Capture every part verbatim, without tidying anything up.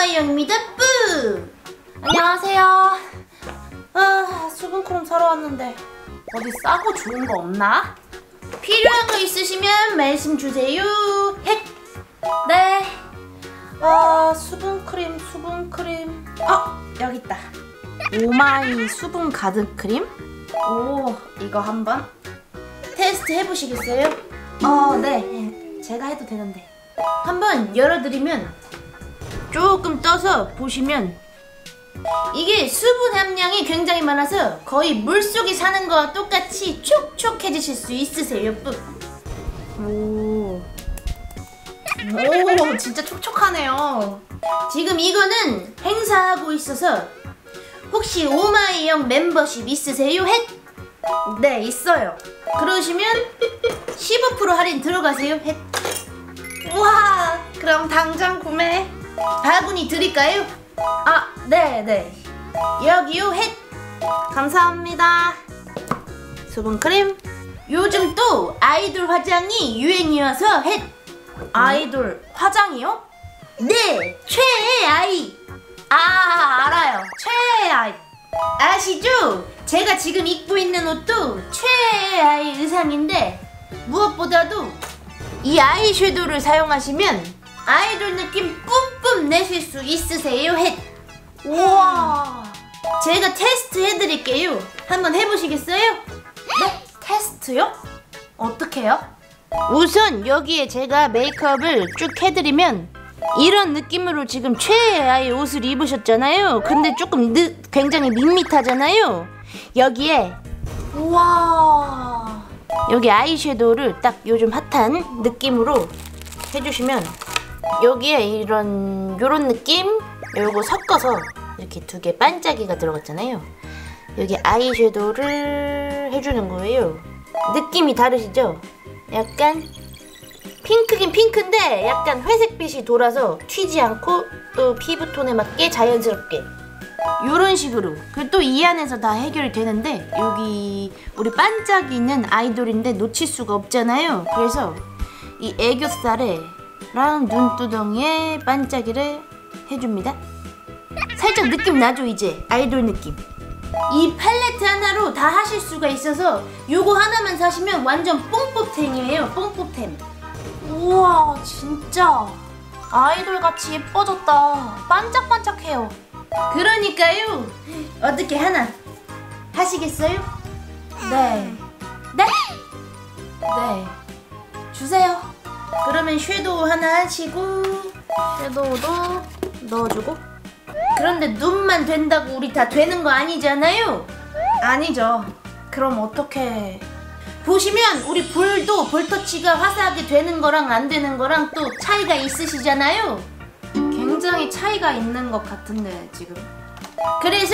오마이영입니다. 뿌! 안녕하세요. 아, 수분크림 사러 왔는데 어디 싸고 좋은 거 없나? 필요한 거 있으시면 말씀 주세요. 헷! 네. 아, 수분크림, 수분크림. 어, 여기 있다. 오마이 수분 가득 크림? 오, 이거 한번 테스트 해보시겠어요? 어, 네. 제가 해도 되는데. 한번 열어드리면 조금 떠서 보시면 이게 수분 함량이 굉장히 많아서 거의 물속에 사는 거와 똑같이 촉촉해지실 수 있으세요. 오, 오, 진짜 촉촉하네요. 지금 이거는 행사하고 있어서 혹시 오마이영 멤버십 있으세요? 헷? 네, 있어요. 그러시면 십오 퍼센트 할인 들어가세요. 헷. 우와, 그럼 당장 구매. 바구니 드릴까요? 아, 네네. 여기요. 헷. 감사합니다. 수분크림. 요즘 또 아이돌 화장이 유행이어서 헷. 아이돌 화장이요? 네, 최애 아이. 아, 알아요. 최애 아이. 아시죠? 제가 지금 입고 있는 옷도 최애 아이 의상인데 무엇보다도 이 아이섀도우를 사용하시면 아이돌 느낌 뿜뿜 내실 수 있으세요. 헷. 우와, 제가 테스트 해드릴게요. 한번 해보시겠어요? 네? 테스트요? 어떻게 해요? 우선 여기에 제가 메이크업을 쭉 해드리면 이런 느낌으로 지금 최애의 옷을 입으셨잖아요. 근데 조금 느, 굉장히 밋밋하잖아요. 여기에 우와, 여기 아이섀도우를 딱 요즘 핫한 느낌으로 해주시면 여기에 이런 요런 느낌 요거 섞어서 이렇게 두 개 반짝이가 들어갔잖아요. 여기 아이섀도우를 해주는 거예요. 느낌이 다르시죠? 약간 핑크긴 핑크인데 약간 회색빛이 돌아서 튀지 않고 또 피부톤에 맞게 자연스럽게 요런 식으로. 그리고 또 이 안에서 다 해결이 되는데 여기 우리 반짝이는 아이돌인데 놓칠 수가 없잖아요. 그래서 이 애교살에 랑 눈두덩이에 반짝이를 해줍니다. 살짝 느낌 나죠? 이제 아이돌 느낌. 이 팔레트 하나로 다 하실 수가 있어서 요거 하나만 사시면 완전 뽕뽀템이에요. 뽕뽀템. 우와, 진짜 아이돌같이 예뻐졌다. 반짝반짝해요. 그러니까요. 어떻게 하나 하시겠어요? 네. 네? 네. 주세요. 그러면 섀도우 하나 하시고 섀도우도 넣어주고. 그런데 눈만 된다고 우리 다 되는 거 아니잖아요? 아니죠. 그럼 어떻게 보시면 우리 볼도 볼터치가 화사하게 되는 거랑 안 되는 거랑 또 차이가 있으시잖아요. 굉장히 차이가 있는 것 같은데 지금. 그래서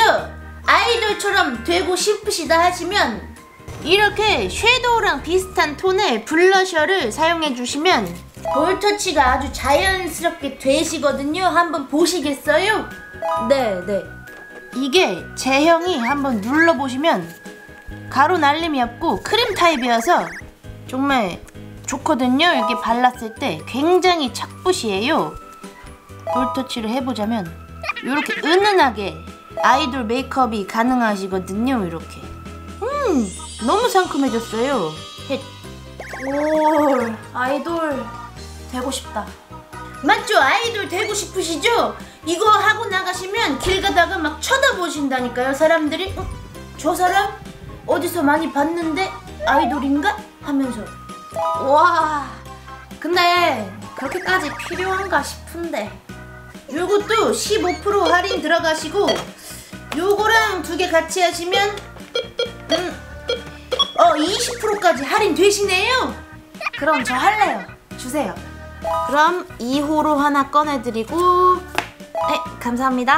아이돌처럼 되고 싶으시다 하시면 이렇게 섀도우랑 비슷한 톤의 블러셔를 사용해 주시면 볼터치가 아주 자연스럽게 되시거든요. 한번 보시겠어요? 네, 네. 이게 제형이 한번 눌러보시면 가루 날림이 없고 크림 타입이어서 정말 좋거든요. 이렇게 발랐을 때 굉장히 착붙이에요. 볼터치를 해보자면 이렇게 은은하게 아이돌 메이크업이 가능하시거든요. 이렇게. 음, 너무 상큼해졌어요. 헷. 오, 아이돌 되고 싶다. 맞죠? 아이돌 되고 싶으시죠? 이거 하고 나가시면 길 가다가 막 쳐다보신다니까요. 사람들이 어? 저 사람 어디서 많이 봤는데 아이돌인가? 하면서. 와, 근데 그렇게까지 필요한가 싶은데. 요것도 십오 퍼센트 할인 들어가시고 요거랑 두 개 같이 하시면 음, 어 이십 퍼센트까지 할인 되시네요. 그럼 저 할래요. 주세요. 그럼 이 호로 하나 꺼내드리고. 네, 감사합니다.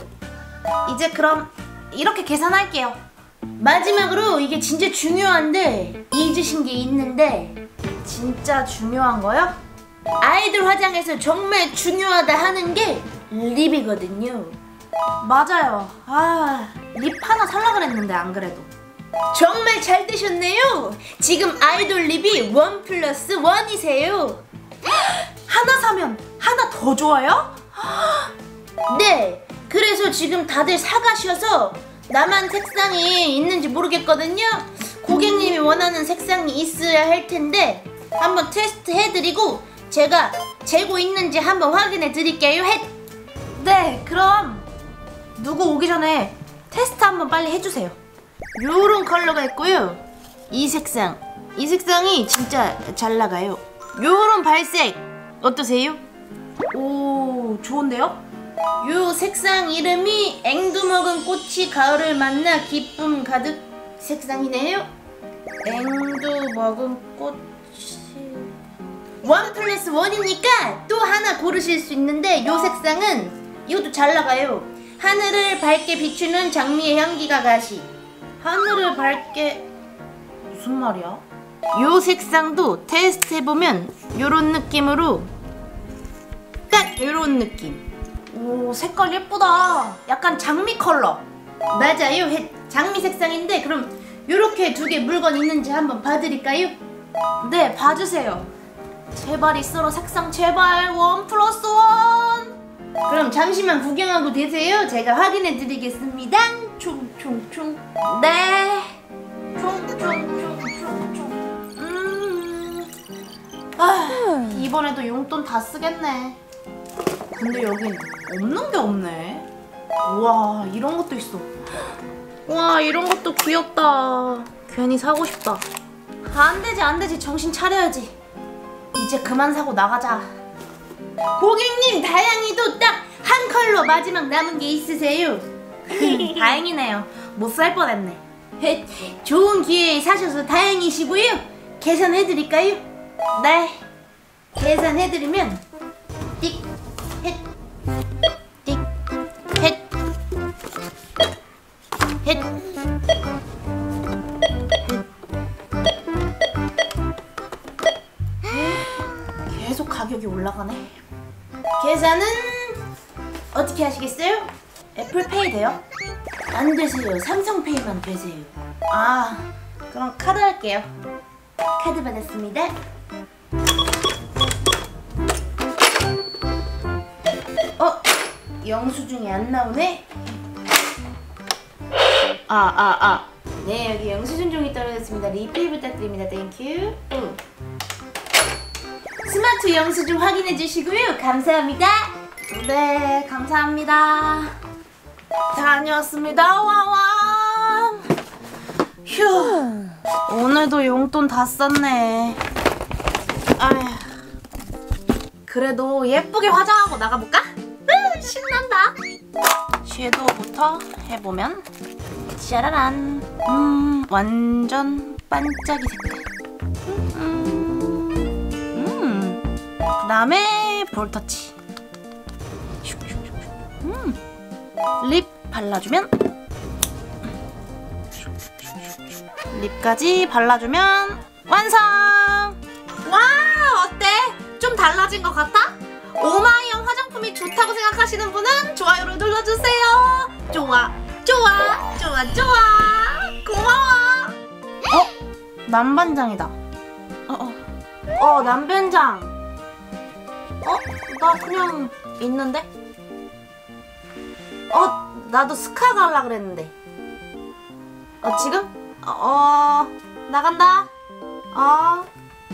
이제 그럼 이렇게 계산할게요. 마지막으로 이게 진짜 중요한데 잊으신 게 있는데. 진짜 중요한 거요? 아이돌 화장에서 정말 중요하다 하는 게 립이거든요. 맞아요. 아, 립 하나 살라 그랬는데 안 그래도. 정말 잘 되셨네요. 지금 아이돌 립이 원 플러스 원이세요. 하나 사면 하나 더 줘요? 네, 그래서 지금 다들 사가셔서 나만 색상이 있는지 모르겠거든요. 고객님이 원하는 색상이 있어야 할 텐데 한번 테스트 해드리고 제가 재고 있는지 한번 확인해 드릴게요. 해. 네, 그럼 누구 오기 전에 테스트 한번 빨리 해주세요. 요런 컬러가 있고요. 이 색상, 이 색상이 진짜 잘 나가요. 요런 발색 어떠세요? 오, 좋은데요? 요 색상 이름이 앵두먹은 꽃이 가을을 만나 기쁨 가득 색상이네요. 앵두먹은 꽃이 원 플러스 원이니까 또 하나 고르실 수 있는데 요 색상은 이것도 잘 나가요. 하늘을 밝게 비추는 장미의 향기가 가시. 하늘을 밝게 무슨 말이야? 요 색상도 테스트 해보면 요런 느낌으로 딱 요런 느낌. 오, 색깔 예쁘다. 약간 장미 컬러. 맞아요. 장미 색상인데 그럼 요렇게 두 개 물건 있는지 한번 봐드릴까요? 네, 봐주세요. 제발 있어라 색상 제발. 원 플러스 원. 그럼 잠시만 구경하고 계세요. 제가 확인해 드리겠습니다. 총총총. 네. 총총총총총. 음. 아, 이번에도 용돈 다 쓰겠네. 근데 여긴 없는 게 없네. 우와, 이런 것도 있어. 와, 이런 것도 귀엽다. 괜히 사고 싶다. 안 되지 안 되지, 정신 차려야지. 이제 그만 사고 나가자. 고객님, 다행히도 딱 한 컬러 마지막 남은 게 있으세요. 다행이네요. 못 살 뻔했네. 좋은 기회에 사셔서 다행이시고요. 계산해드릴까요? 네, 계산해드리면 띡 헷 띡 헷 헷 계속 가격이 올라가네. 계산은 어떻게 하시겠어요? 애플페이 돼요? 안 되세요. 삼성페이만 되세요. 아, 그럼 카드 할게요. 카드 받았습니다. 어? 영수증이 안 나오네? 아, 아, 아. 네, 여기 영수증 종이 떨어졌습니다. 리필 부탁드립니다. 땡큐. 응. 스마트 영수증 확인해 주시고요. 감사합니다. 네, 감사합니다. 다녀왔습니다. 와와. 휴. 오늘도 용돈 다 썼네. 아휴. 그래도 예쁘게 화장하고 나가볼까? 으, 신난다. 섀도우부터 해보면 짜라란. 음, 완전 반짝이 색깔. 음, 음. 그 다음에 볼터치. 음. 립 발라주면, 립까지 발라주면 완성! 와, 어때? 좀 달라진 것 같아? 오마이영 화장품이 좋다고 생각하시는 분은 좋아요를 눌러주세요. 좋아, 좋아, 좋아, 좋아. 고마워. 어? 남반장이다. 어, 어. 어, 남반장. 어? 나 그냥 있는데? 어, 나도 스카 갈라 그랬는데. 어, 지금? 어, 어 나간다. 어.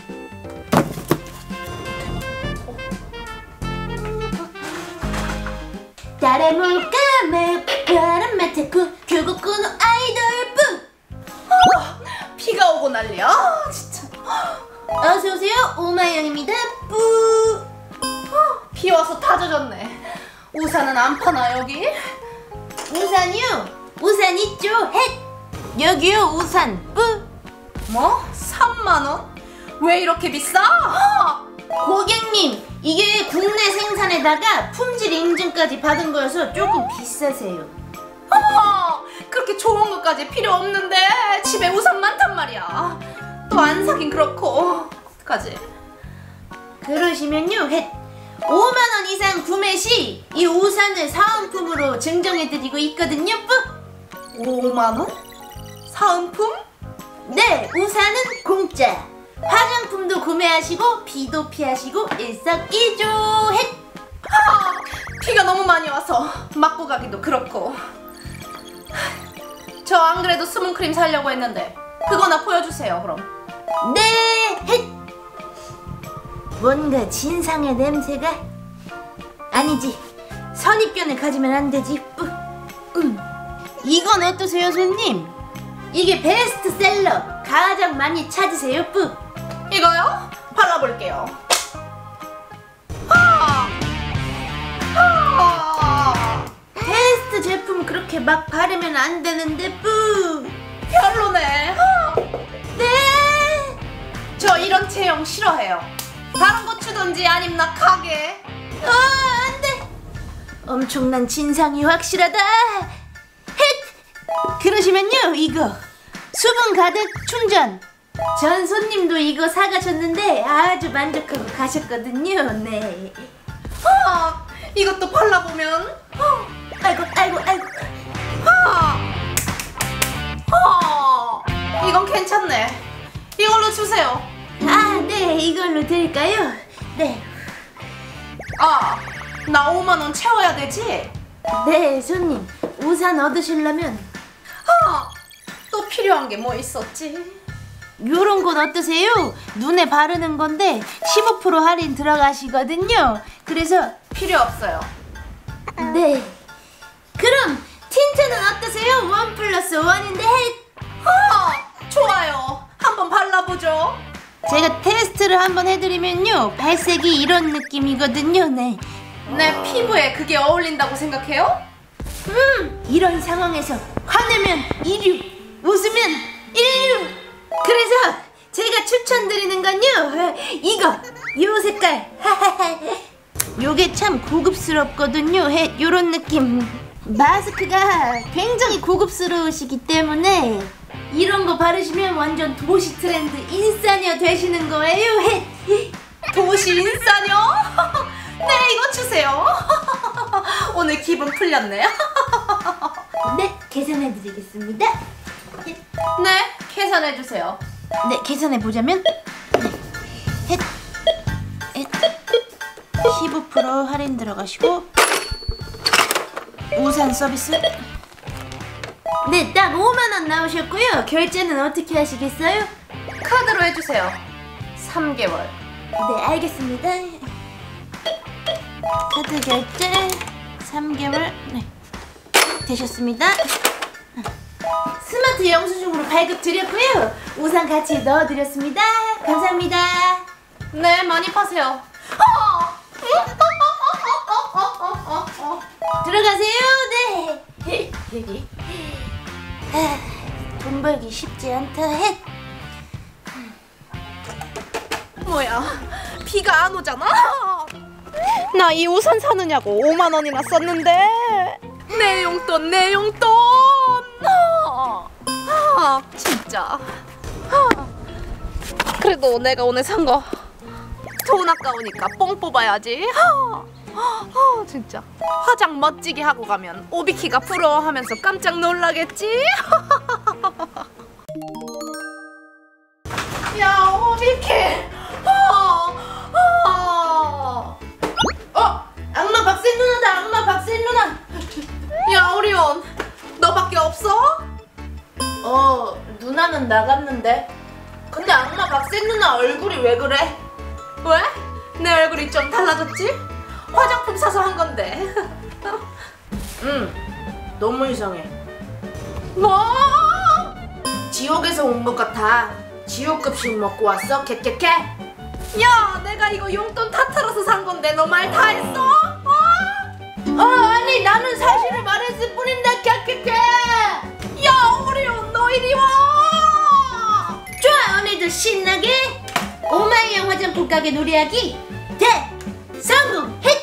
달의 물감에 바람 맡았고 결국 끊어 아이돌뿐. 어, 비가 오고 난리야. 어, 진짜. 어서오세요. 오마이영입니다. 뿌. 어, 비 와서 다 젖었네. 우산은 안 파나 여기? 우산이요? 우산 있죠? 헷! 여기요 우산 뿌! 뭐? 삼만 원? 왜 이렇게 비싸? 어! 고객님, 이게 국내 생산에다가 품질 인증까지 받은 거여서 조금 비싸세요. 어! 그렇게 좋은 것까지 필요 없는데 집에 우산 많단 말이야. 또 안 사긴 그렇고. 어떡하지? 그러시면요, 헷! 오만 원 이상 구매 시 이 우산을 사은품으로 증정해드리고 있거든요. 뿌! 오만 원? 사은품? 네, 우산은 공짜. 화장품도 구매하시고 비도 피하시고 일석이조. 헷! 아, 비가 너무 많이 와서 맞고 가기도 그렇고. 저 안 그래도 수분크림 사려고 했는데 그거나 보여주세요. 그럼. 네. 헷. 뭔가 진상의 냄새가. 아니지, 선입견을 가지면 안 되지. 뿌. 음. 이건 어떠세요, 손님? 이게 베스트셀러, 가장 많이 찾으세요. 뿌. 이거요? 발라볼게요. 아! 아! 베스트 제품 그렇게 막 바르면 안 되는데. 뿌. 별로네. 아! 네. 저 이런 체형 싫어해요. 다른 거 주던지 아님 나 가게. 아, 안 돼. 엄청난 진상이 확실하다. 헷. 그러시면요, 이거 수분 가득 충전. 전 손님도 이거 사가셨는데 아주 만족하고 가셨거든요. 네. 아, 이것도 발라보면. 어, 아이고 아이고 아이고. 아, 아, 이건 괜찮네. 이걸로 주세요. 아, 네, 이걸로 드릴까요? 네. 아, 나 오만 원 채워야 되지? 네, 손님, 우산 얻으시려면. 아, 또 필요한 게 뭐 있었지? 요런 건 어떠세요? 눈에 바르는 건데 십오 퍼센트 할인 들어가시거든요. 그래서 필요 없어요. 네. 그럼 틴트는 어떠세요? 원 플러스 원인데. 아, 좋아요. 한번 발라보죠. 제가 테스트를 한번 해드리면요, 발색이 이런 느낌이거든요. 네. 내 피부에 그게 어울린다고 생각해요? 음, 이런 상황에서 화내면 이류, 웃으면 일류. 그래서 제가 추천드리는 건요, 이거, 요 색깔. 요게 참 고급스럽거든요. 해, 요런 느낌. 마스크가 굉장히 고급스러우시기 때문에 이런 거 바르시면 완전 도시 트렌드 인싸녀 되시는 거예요. 해. 도시 인싸녀? 네, 이거 주세요. 오늘 기분 풀렸네요. 네, 계산해드리겠습니다. 네, 계산해주세요. 네, 계산해보자면 네. 헷, 헷. 십오 퍼센트 할인 들어가시고 우산 서비스. 네, 딱 오만 원 나오셨고요. 결제는 어떻게 하시겠어요? 카드로 해주세요. 삼 개월. 네, 알겠습니다. 카드 결제 삼 개월. 네, 되셨습니다. 스마트 영수증으로 발급 드렸고요. 우산 같이 넣어드렸습니다. 감사합니다. 네, 많이 파세요. 들어가세요. 네. 아, 돈 벌기 쉽지 않다. 헷. 뭐야, 비가 안 오잖아? 나 이 우산 사느냐고 오만 원이나 썼는데. 내 용돈, 내 용돈. 아, 진짜. 그래도 내가 오늘 산 거 돈 아까우니까 뽕 뽑아야지. 아, 진짜. 화장 멋지게 하고 가면 오비키가 부러워하면서 깜짝 놀라겠지? 야, 오비키. 어, 어. 어, 악마 박센 누나다. 악마 박센 누나. 야, 오리온, 너밖에 없어? 어, 누나는 나갔는데. 근데 악마 박센 누나 얼굴이 왜 그래? 왜? 내 얼굴이 좀 달라졌지? 화장품 사서 한 건데. 응, 너무 이상해. 뭐? 지옥에서 온 것 같아. 지옥급식 먹고 왔어? 캐캐캐. 야, 내가 이거 용돈 다 털어서 산 건데 너 말 다 했어? 어? 어, 아니 나는 사실을 말했을 뿐인데. 캐캐캐. 야, 오리온, 너 이리 와. 좋아, 오늘도 신나게 오마이영 화장품 가게 놀이하기 대성공. 헷.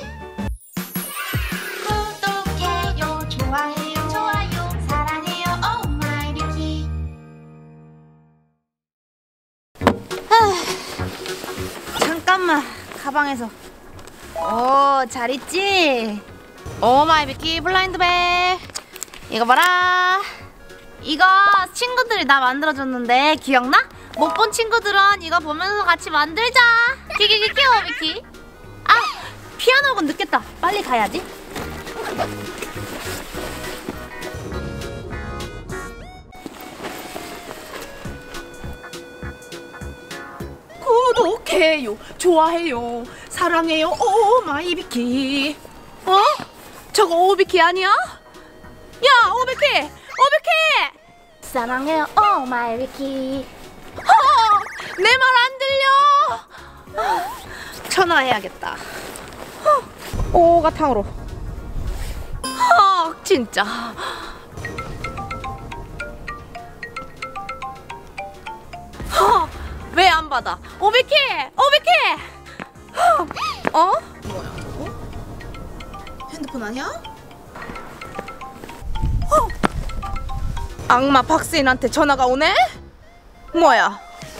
구독해요, 좋아해요, 좋아요, 사랑해요, 오마이뷰티. 잠깐만, 가방에서. 오, 잘 있지? 오마이뷰티 블라인드백. 이거 봐라. 이거 친구들이 나 만들어줬는데 기억나? 못 본 친구들은 이거 보면서 같이 만들자. 키키키키 오비키. 아, 피아노 학원 늦겠다. 빨리 가야지. 구독해요, 좋아해요, 사랑해요, 오마이비키. 어? 저거 오비키 아니야? 야, 오비키! 오비키! 사랑해요 오마이비키. 어, 내 말 안 들려. 어, 전화해야겠다. 어, 오가탕으로. 어, 진짜. 어, 왜 안 받아? 오비키! 오비키! 어? 뭐야 저거? 핸드폰 아니야? 어? 악마 박스인한테 전화가 오네? 뭐야?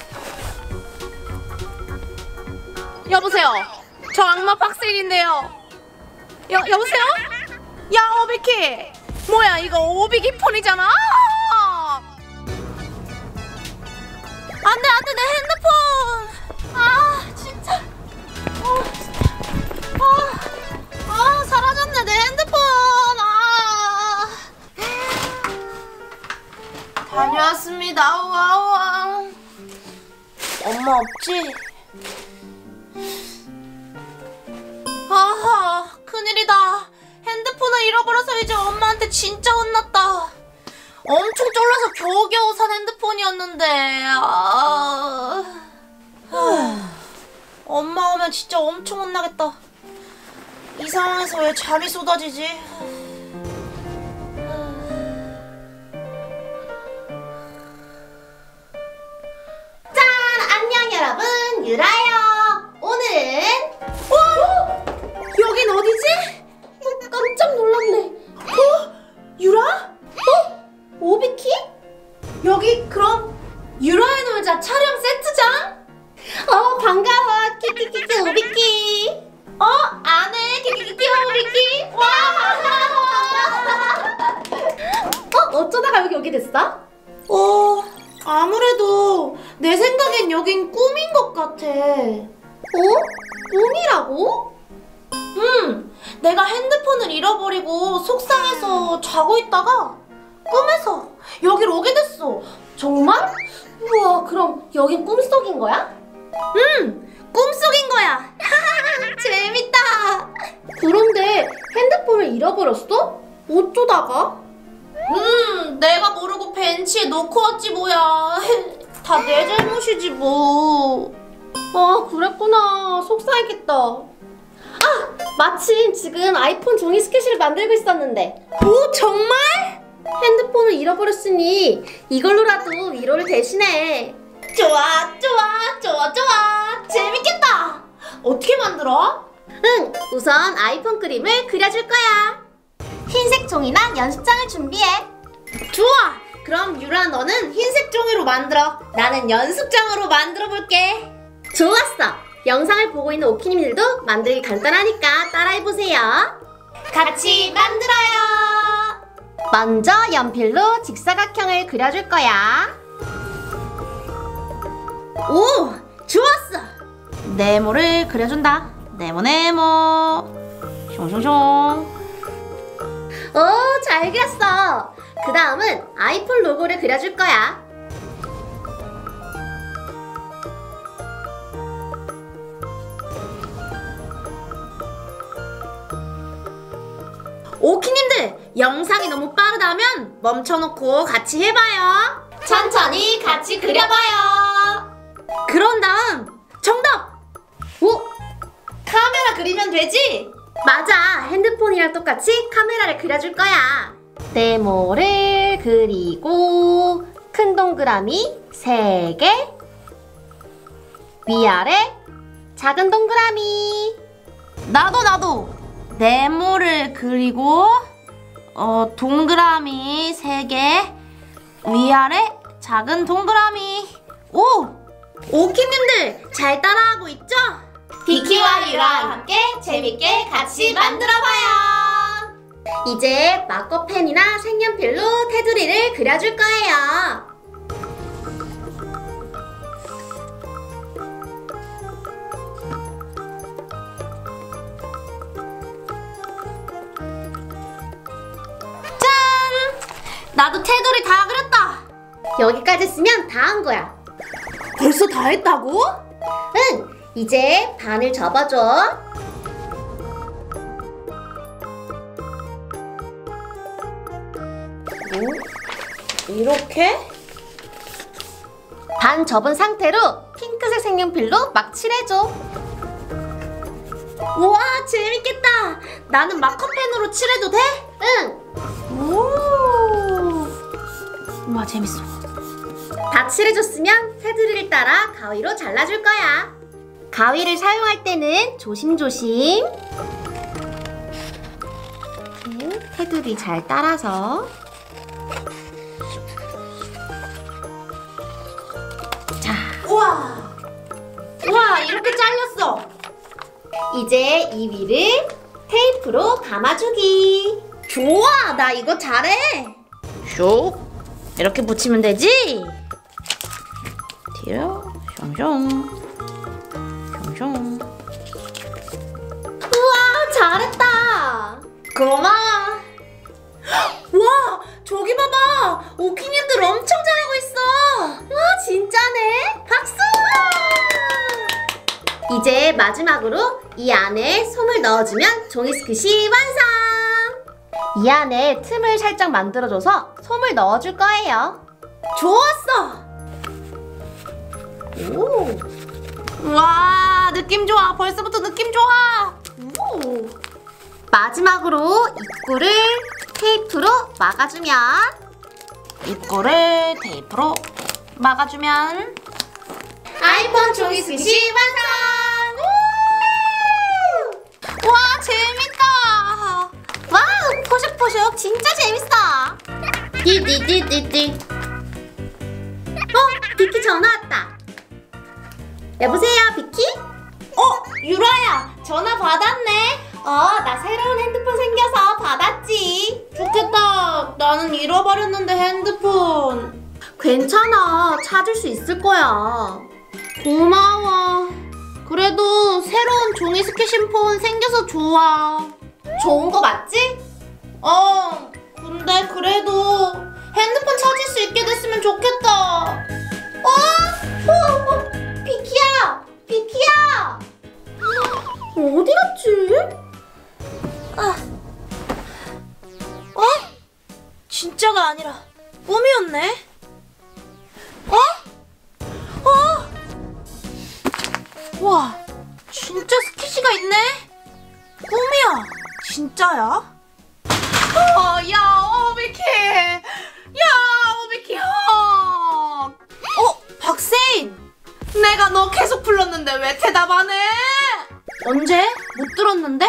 여보세요? 저 악마 박스인인데요. 여, 여보세요? 야, 오비키! 뭐야, 이거 오비키 폰이잖아? 안 돼, 안 돼, 내 핸드폰! 아, 진짜. 어, 진짜. 아, 아, 사라졌네, 내 핸드폰! 아. 다녀왔습니다, 우와우와. 엄마 없지? 아하, 큰일이다. 핸드폰을 잃어버려서 이제 엄마한테 진짜 혼났다. 엄청 쫄라서 겨우겨우 산 핸드폰이었는데. 아... 엄마 오면 진짜 엄청 혼나겠다. 이 상황에서 왜 잠이 쏟아지지? 짠! 안녕 여러분, 유라예요. 오늘은 어? 여긴 어디지? 어, 깜짝 놀랐네. 어? 유라? 어? 오비키? 여기 그럼 유라의 놀자 촬영 세트장? 어, 반가워. 키키키키 오비키. 어? 안해. 키키키키 오비키. 와! 어? 어쩌다가 여기 오게 됐어? 어, 아무래도 내 생각엔 여긴 꿈인 것 같아. 어? 꿈이라고? 응, 내가 핸드폰을 잃어버리고 속상해서 자고 있다가 꿈에서 여길 오게 됐어. 정말? 우와, 그럼 여긴 꿈속인 거야? 응, 꿈속인 거야. 재밌다. 그런데 핸드폰을 잃어버렸어? 어쩌다가? 음, 내가 모르고 벤치에 놓고 왔지 뭐야. 다 내 잘못이지 뭐. 아, 그랬구나. 속상했겠다. 아, 마침 지금 아이폰 종이 스케치를 만들고 있었는데. 오, 정말? 핸드폰을 잃어버렸으니 이걸로라도 위로를 대신해. 좋아, 좋아, 좋아, 좋아. 재밌겠다. 어떻게 만들어? 응, 우선 아이폰 그림을 그려줄 거야. 흰색 종이랑 연습장을 준비해. 좋아. 그럼 유라 너는 흰색 종이로 만들어. 나는 연습장으로 만들어 볼게. 좋았어. 영상을 보고 있는 오키님들도 만들기 간단하니까 따라해보세요. 같이 만들어요. 먼저 연필로 직사각형을 그려줄 거야. 오, 좋았어. 네모를 그려준다. 네모 네모. 숑숑숑. 오, 잘 그렸어. 그 다음은 아이폰 로고를 그려줄 거야. 오키님들, 영상이 너무 빠르다면 멈춰놓고 같이 해봐요. 천천히 같이 그려봐요. 그런 다음 정답! 오, 카메라 그리면 되지? 맞아. 핸드폰이랑 똑같이 카메라를 그려줄 거야. 네모를 그리고 큰 동그라미 세 개, 위아래 작은 동그라미. 나도 나도 네모를 그리고 어, 동그라미 세 개, 위아래 작은 동그라미. 오! 오키님들 잘 따라하고 있죠? 비키와 유라와 함께 재밌게 같이 만들어봐요. 이제 마커펜이나 색연필로 테두리를 그려줄 거예요. 나도 테두리 다 그렸다. 여기까지 쓰면 다 한 거야. 벌써 다 했다고? 응, 이제 반을 접어줘. 이렇게? 반 접은 상태로 핑크색 색연필로 막 칠해줘. 우와, 재밌겠다. 나는 마커펜으로 칠해도 돼? 응, 오. 우와, 재밌어. 다 칠해줬으면 테두리를 따라 가위로 잘라줄 거야. 가위를 사용할 때는 조심조심. 이렇게 테두리 잘 따라서. 자, 우와. 우와, 이렇게 잘렸어. 이제 이 위를 테이프로 감아주기. 좋아, 나 이거 잘해. 슉. 이렇게 붙이면 되지? 뒤로 숑숑 숑숑. 우와, 잘했다. 고마워. 와, 저기 봐봐. 오키님들 엄청 잘하고 있어. 와, 진짜네. 박수! 이제 마지막으로 이 안에 솜을 넣어주면 종이 스킷이 완성! 이 안에 틈을 살짝 만들어줘서 솜을 넣어줄 거예요. 좋았어. 오, 와, 느낌 좋아. 벌써부터 느낌 좋아. 오. 마지막으로 입구를 테이프로 막아주면 입구를 테이프로 막아주면 아이폰 종이 스킷이 완성! 우! 와, 재밌다. 와우, 포식포식 진짜 재밌어. 띠띠띠띠띠. 어, 비키 전화 왔다. 여보세요, 비키? 어, 유라야. 전화 받았네. 어, 나 새로운 핸드폰 생겨서 받았지. 좋겠다. 나는 잃어버렸는데 핸드폰. 괜찮아, 찾을 수 있을 거야. 고마워. 그래도 새로운 종이 스케신 폰 생겨서 좋아. 좋은 거 맞지? 어, 근데 그래도 핸드폰 찾을 수 있게 됐으면 좋겠다. 어? 어, 어, 비키야, 비키야. 어디 갔지? 아. 어? 진짜가 아니라 꿈이었네? 어? 어? 와, 진짜 스키시가 있네? 꿈이야? 진짜야? 어, 야, 오비키. 야, 오비키 형. 어? 박세인! 내가 너 계속 불렀는데 왜 대답 안 해? 언제? 못 들었는데?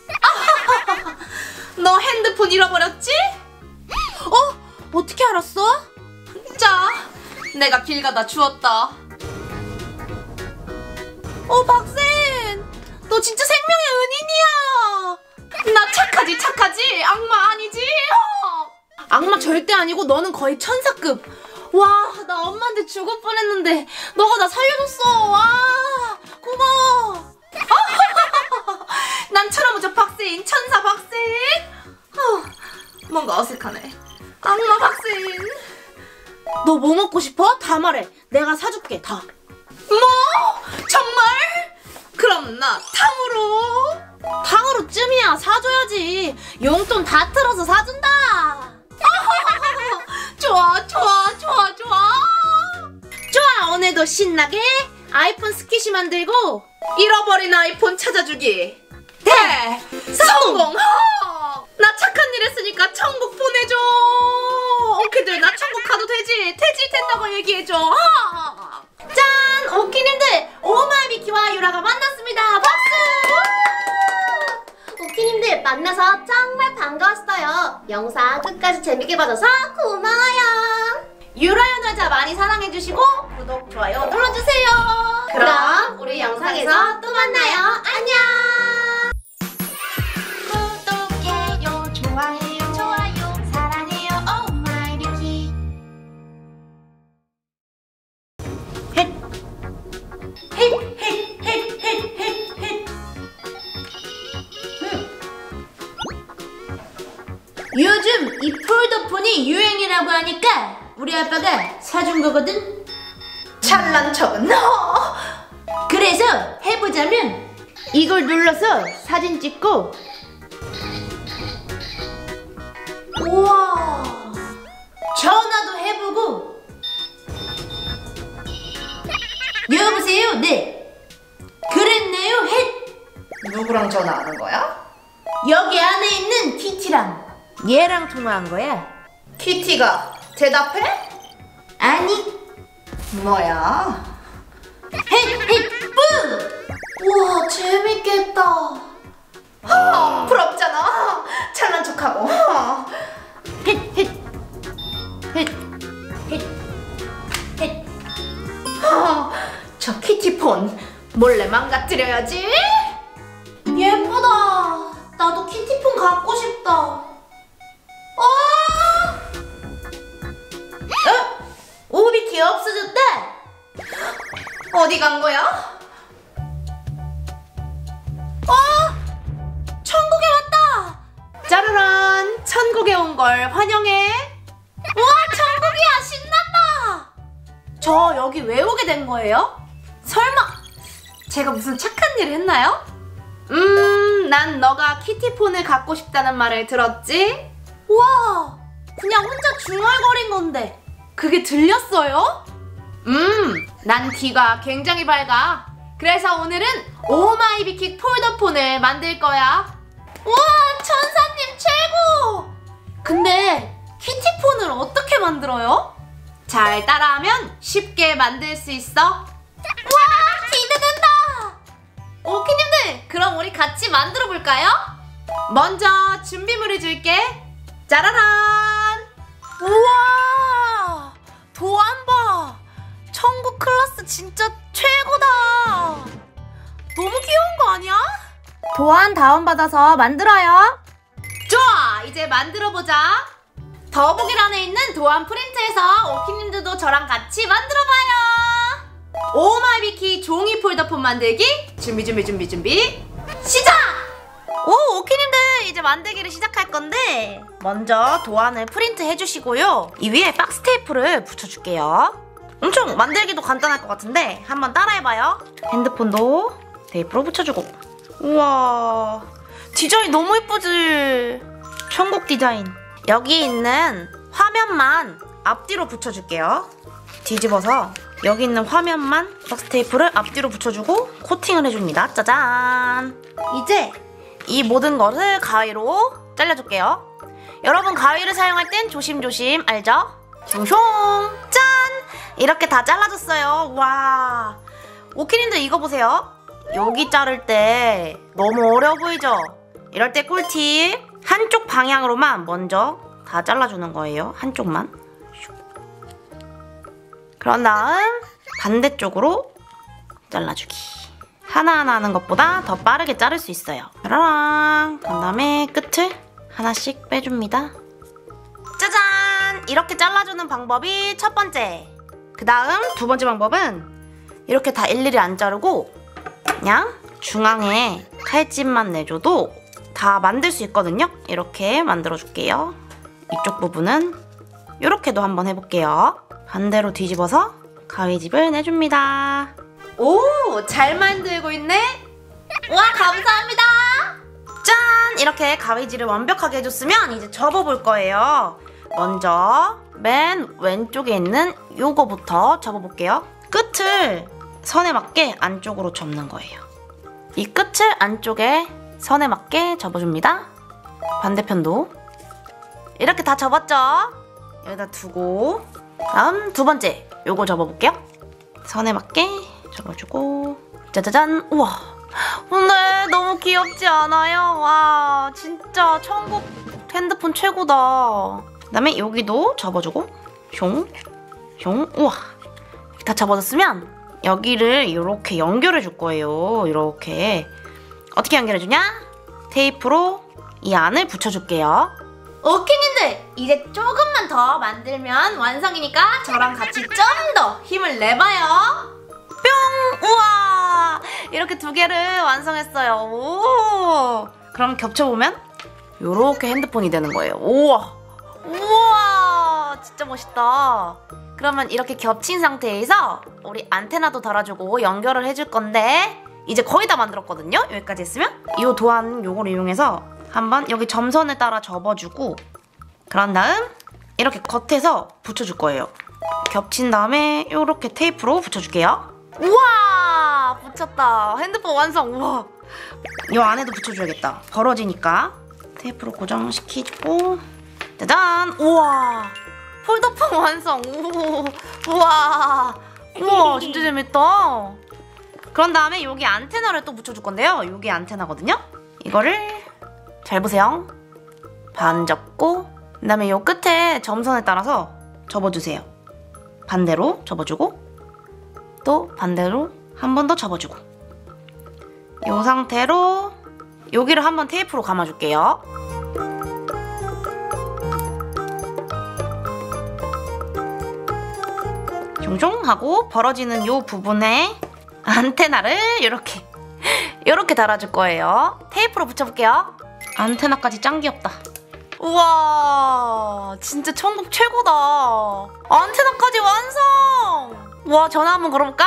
너 핸드폰 잃어버렸지? 어? 어떻게 알았어? 자, 내가 길 가다 주웠다. 어, 박세인, 너 진짜 생명의 은인이야. 나 착하지, 착하지? 악마 아니지? 어. 악마 절대 아니고 너는 거의 천사급. 와, 나 엄마한테 죽을 뻔했는데 너가 나 살려줬어. 와, 고마워. 난 천하무적 박세인, 천사 박세인. 어, 뭔가 어색하네. 악마 박세인. 너 뭐 먹고 싶어? 다 말해. 내가 사줄게, 다. 뭐? 정말? 그럼 나 탕으로. 탕으로 쯤이야. 사줘야지. 용돈 다 틀어서 사준다. 좋아, 좋아, 좋아, 좋아. 좋아, 오늘도 신나게 아이폰 스키시 만들고 잃어버린 아이폰 찾아주기 대 성공! 허! 나 착한 일 했으니까 천국 보내줘. 오키들 나 천국 가도 되지? 돼지 된다고 얘기해줘. 허! 짠! 오키님들, 오마이비키와 유라가 만났습니다. 박수! 오키님들 만나서 정말 반가웠어요. 영상 끝까지 재밌게 봐줘서 고마워요. 유라연 여자 많이 사랑해주시고 구독, 좋아요 눌러주세요. 그럼 우리 영상에서 또 만나요. 안녕. 구독해요, 좋아해요, 좋아요, 사랑해요, 오마이비키. 헷, 헷, 헷, 헷, 헷, 헷, 헷. 음. 요즘 이 폴더폰이 유행이라고 하니까 우리 아빠가 사준 거거든. 잘난 척은 너. 그래서 해보자면 이걸 눌러서 사진 찍고, 우와, 전화도 해보고. 여보세요? 네. 그랬네요. 헷. 누구랑 전화하는 거야? 여기 안에 있는 키티랑 얘랑 통화한 거야. 키티가 대답해? 아니, 뭐야? 헷헷 뿌. 우와, 재밌겠다. 아, 부럽잖아. 잘난 척하고. 헷헷 헷 헷 헷. 아, 저 키티폰 몰래 망가뜨려야지. 예쁘다. 나도 키티폰 갖고 싶다. 어? 어? 오비키 없어졌다. 어디 간 거야? 어? 천국에 왔다. 짜르란, 천국에 온 걸 환영해. 우와, 천국이야. 신난다. 저 여기 왜 오게 된 거예요? 설마 제가 무슨 착한 일을 했나요? 음, 난 너가 키티폰을 갖고 싶다는 말을 들었지? 우와, 그냥 혼자 중얼거린 건데 그게 들렸어요? 음, 난 귀가 굉장히 밝아. 그래서 오늘은 오마이비키 폴더폰을 만들 거야. 우와, 천사님 최고. 근데 키티폰을 어떻게 만들어요? 잘 따라하면 쉽게 만들 수 있어. 우와, 기대된다. 오키님들, 그럼 우리 같이 만들어 볼까요? 먼저 준비물을 줄게. 짜라란! 우와, 도안 봐. 천국 클래스 진짜 최고다. 너무 귀여운 거 아니야? 도안 다운받아서 만들어요. 좋아, 이제 만들어 보자. 더보기란에 있는 도안 프린트에서 오키님들도 저랑 같이 만들어봐요. 오마이비키 종이 폴더폰 만들기 준비 준비 준비 준비 시작! 오, 오키님들 이제 만들기를 시작할 건데 먼저 도안을 프린트 해주시고요. 이 위에 박스 테이프를 붙여줄게요. 엄청 만들기도 간단할 것 같은데 한번 따라해봐요. 핸드폰도 테이프로 붙여주고. 우와, 디자인 너무 예쁘지? 천국 디자인. 여기 있는 화면만 앞뒤로 붙여줄게요. 뒤집어서 여기 있는 화면만 박스 테이프를 앞뒤로 붙여주고 코팅을 해줍니다. 짜잔! 이제 이 모든 것을 가위로 잘라줄게요. 여러분, 가위를 사용할 땐 조심조심, 알죠? 숑숑! 짠! 이렇게 다 잘라졌어요. 와, 오키님들 이거 보세요. 여기 자를 때 너무 어려워 보이죠? 이럴 때 꿀팁, 한쪽 방향으로만 먼저 다 잘라주는 거예요. 한쪽만. 그런 다음 반대쪽으로 잘라주기. 하나하나 하는 것보다 더 빠르게 자를 수 있어요. 짜라랑. 그런 다음에 끝을 하나씩 빼줍니다. 짜잔! 이렇게 잘라주는 방법이 첫 번째. 그 다음 두 번째 방법은 이렇게 다 일일이 안 자르고 그냥 중앙에 칼집만 내줘도 다 만들 수 있거든요. 이렇게 만들어줄게요. 이쪽 부분은 이렇게도 한번 해볼게요. 반대로 뒤집어서 가위집을 내줍니다. 오, 잘 만들고 있네. 와, 감사합니다. 짠! 이렇게 가위질을 완벽하게 해줬으면 이제 접어볼 거예요. 먼저 맨 왼쪽에 있는 요거부터 접어볼게요. 끝을 선에 맞게 안쪽으로 접는 거예요. 이 끝을 안쪽에 선에 맞게 접어줍니다. 반대편도 이렇게 다 접었죠? 여기다 두고 다음 두 번째 요거 접어볼게요. 선에 맞게 접어주고 짜자잔. 우와, 근데 너무 귀엽지 않아요? 와, 진짜 천국 핸드폰 최고다. 그 다음에 여기도 접어주고 숑, 숑. 우와, 다 접어졌으면 여기를 이렇게 연결해 줄 거예요. 이렇게. 어떻게 연결해 주냐? 테이프로 이 안을 붙여줄게요. 오키님들, 이제 조금만 더 만들면 완성이니까 저랑 같이 좀 더 힘을 내봐요. 뿅! 우와! 이렇게 두 개를 완성했어요. 오! 그럼 겹쳐보면 요렇게 핸드폰이 되는 거예요. 우와! 우와! 진짜 멋있다. 그러면 이렇게 겹친 상태에서 우리 안테나도 달아주고 연결을 해줄 건데 이제 거의 다 만들었거든요? 여기까지 했으면? 이 도안 요걸 이용해서 한번 여기 점선을 따라 접어주고 그런 다음 이렇게 겉에서 붙여줄 거예요. 겹친 다음에 이렇게 테이프로 붙여줄게요. 우와! 붙였다. 핸드폰 완성. 우와. 이 안에도 붙여줘야겠다. 벌어지니까. 테이프로 고정시키고 짜잔! 우와! 폴더폰 완성. 우, 우와! 우와, 진짜 재밌다. 그런 다음에 여기 안테나를 또 붙여줄 건데요. 여기 안테나거든요. 이거를 잘 보세요. 반 접고 그 다음에 요 끝에 점선에 따라서 접어주세요. 반대로 접어주고 또 반대로 한 번 더 접어주고 요 상태로 여기를 한번 테이프로 감아줄게요. 종종 하고 벌어지는 요 부분에 안테나를 이렇게 이렇게 달아줄 거예요. 테이프로 붙여볼게요. 안테나까지 짱 귀엽다. 우와, 진짜 천국 최고다. 안테나까지 완성. 우와, 전화 한번 걸어볼까?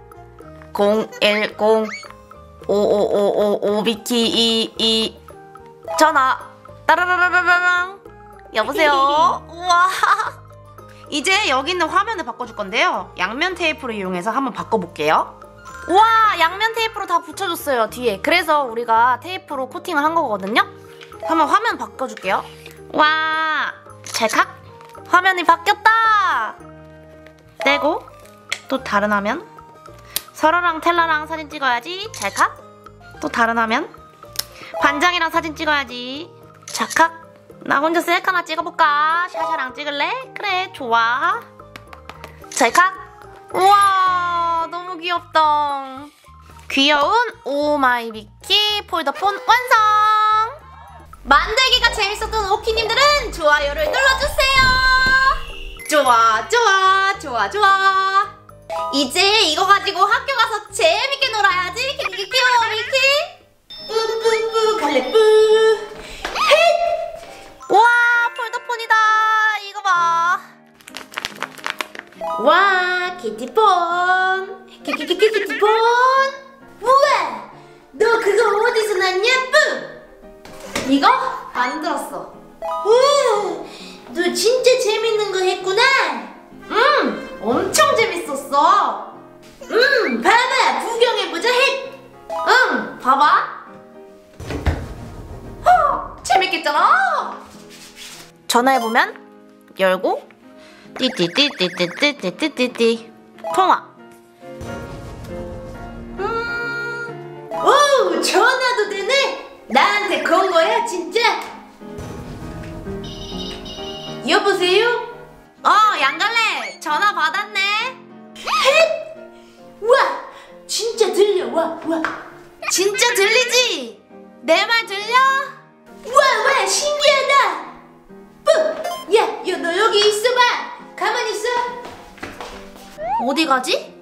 공일공 오오오오오 비키 이이 전화 따라라라라랑 여보세요. 우와. 이제 여기 있는 화면을 바꿔줄 건데요. 양면 테이프를 이용해서 한번 바꿔볼게요. 우와, 양면 테이프로 다 붙여줬어요, 뒤에. 그래서 우리가 테이프로 코팅을 한 거거든요. 한번 화면 바꿔줄게요. 와, 찰칵. 화면이 바뀌었다. 떼고 또 다른 화면. 설아랑 텔라랑 사진 찍어야지. 찰칵. 또 다른 화면. 반장이랑 사진 찍어야지. 찰칵. 나 혼자 셀카 하나 찍어볼까? 샤샤랑 찍을래? 그래, 좋아. 찰칵. 우와, 너무 귀엽다. 귀여운 오마이비키 폴더폰 완성! 만들기가 재밌었던 오키님들은 좋아요를 눌러주세요. 좋아, 좋아, 좋아, 좋아. 이제 이거 가지고 학교 가서 재밌게 놀아야지. 키키키키 오미키. 뿌뿌뿌 갈래뿌. 와, 폴더폰이다. 이거 봐. 와, 키티폰. 키키키키 키티폰. 우와, 너 그거 어디서 났냐? 뿌. 이거 만들었어. 오, 너 진짜 재밌는 거 했구나. 음, 엄청 재밌었어. 음, 봐봐, 구경해보자. 헷. 응, 봐봐. 허, 재밌겠잖아. 전화해보면 열고 띠띠띠띠띠띠띠띠띠 통화. 음, 오, 전화도 되네. 나한테 건 거야, 진짜? 여보세요? 어, 양갈래. 전화 받았네. 헷! 와, 진짜 들려. 와, 와. 진짜 들리지? 내 말 들려? 와, 와, 신기하다. 뿌! 야, 야, 너 여기 있어봐. 가만히 있어. 어디 가지?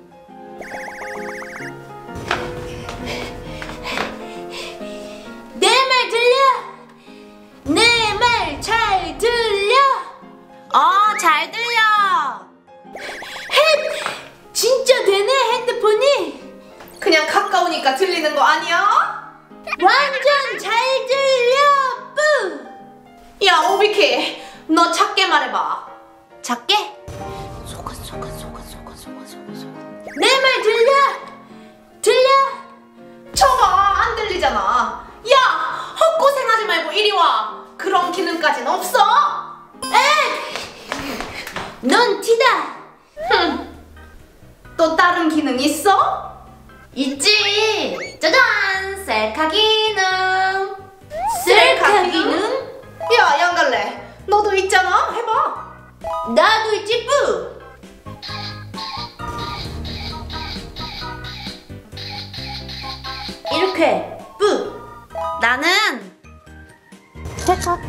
내 말 들려? 내 말 잘 들려? 어, 잘 들려. 헷! 진짜 되네, 핸드폰이. 그냥 가까우니까 들리는 거 아니야? 완전 잘 들려. 뿌! 야, 오비키, 너 작게 말해봐. 작게? 소근 소근 소근 소근 소근 소근 소근. 내 말 들려? 들려? 저봐, 안 들리잖아. 야, 헛고생하지 말고 이리 와. 그런 기능까진 없어. 에이! 넌 티다. 흠. 또 다른 기능 있어? 있지. 짜잔, 셀카 기능. 셀카 기능? 야, 양갈래, 너도 있잖아. 해봐. 나도 있지, 뿌! 이렇게, 뿌! 나는 찰칵.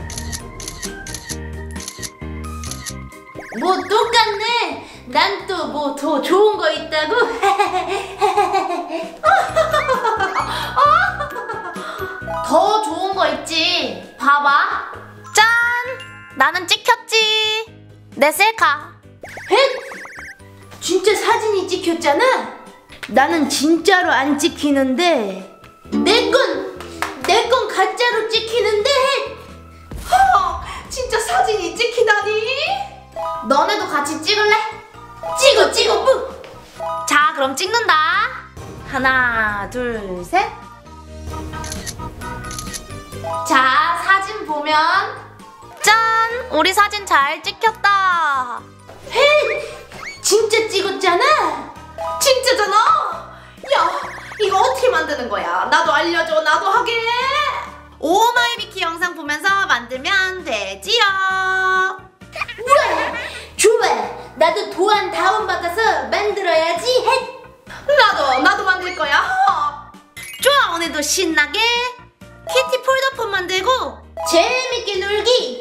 뭐 똑같네. 난 또 뭐 더 좋은 거 있다고? 더 좋은 거 있지. 봐봐. 짠! 나는 찍혔지. 내 셀카. 헷! 진짜 사진이 찍혔잖아? 나는 진짜로 안 찍히는데 내 건, 내 건 가짜로 찍히는데 허, 진짜 사진이 찍히다니. 너네도 같이 찍을래? 찍어 찍어 뿌! 자, 그럼 찍는다. 하나, 둘, 셋. 자, 사진 보면 짠! 우리 사진 잘 찍혔다. 헷! 진짜 찍었잖아? 진짜잖아. 야, 이거 어떻게 만드는 거야? 나도 알려줘. 나도 하게. 오마이비키 영상 보면서 만들면 되지요. 우와! 좋아! 나도 도안 다운받아서 만들어야지. 헷! 나도 나도 만들 거야. 좋아, 오늘도 신나게 키티 폴더폰 만들고 재밌게 놀기